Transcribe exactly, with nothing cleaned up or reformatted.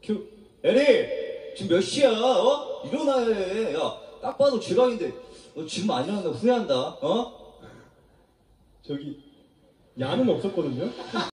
큐. 에리! 지금 몇 시야? 어? 일어나야 해. 야, 딱 봐도 지각인데 너 지금 안 일어난다 후회한다. 어? 저기 야는 없었거든요?